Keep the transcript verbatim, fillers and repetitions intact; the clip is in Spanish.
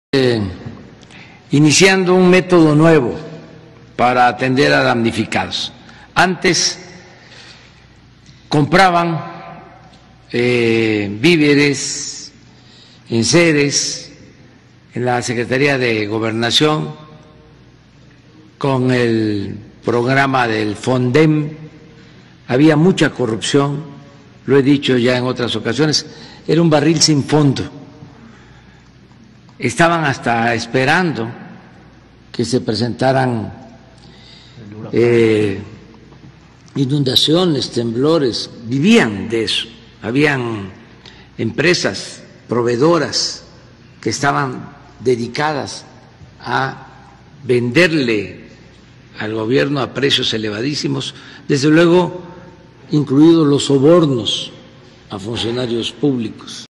Eh, iniciando un método nuevo para atender a damnificados. Antes compraban eh, víveres, enseres en la Secretaría de Gobernación con el programa del Fondem. Había mucha corrupción, lo he dicho ya en otras ocasiones, era un barril sin fondo. Estaban hasta esperando que se presentaran eh, inundaciones, temblores, vivían de eso. Habían empresas proveedoras que estaban dedicadas a venderle al gobierno a precios elevadísimos, desde luego incluidos los sobornos a funcionarios públicos.